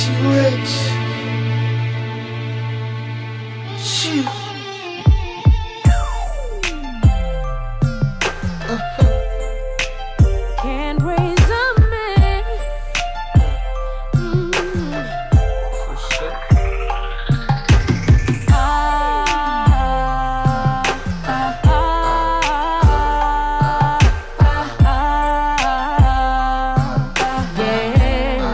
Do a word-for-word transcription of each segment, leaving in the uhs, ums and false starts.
she rich. Shoot. Uh-huh. Can't raise a man. Mm. For sure. Ah, ah, ah, ah, ah, yeah.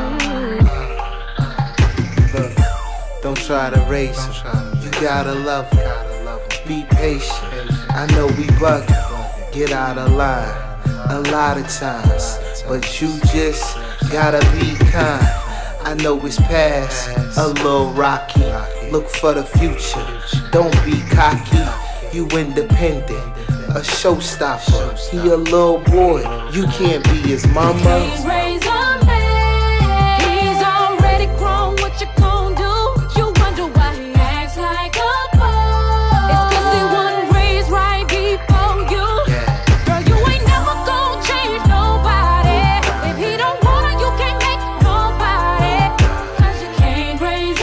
Look, don't try to raise him. You gotta love him. Be patient. I know we bugging. Get out of line a lot of times, but you just gotta be kind. I know it's past a little rocky. Look for the future. Don't be cocky. You independent. A showstopper. He a little boy. You can't be his mama. Can't raise a man. He's already grown. What you gon' do? You wonder why he acts like a boy. It's 'cause he wasn't raised right before you. Girl, you ain't never gon' change nobody. If he don't wanna, you can't make nobody. 'Cause you can't raise a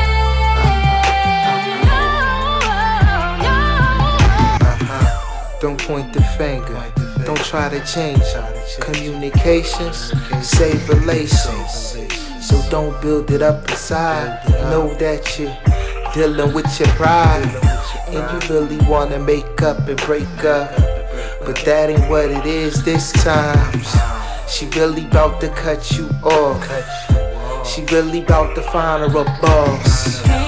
man. No, no. Uh-huh. Don't point the finger. Don't try to change it. Communications save relations. So don't build it up inside. Know that you're dealing with your pride, and you really wanna make up and break up, but that ain't what it is this time. She really bout to cut you off. She really bout to find her a boss.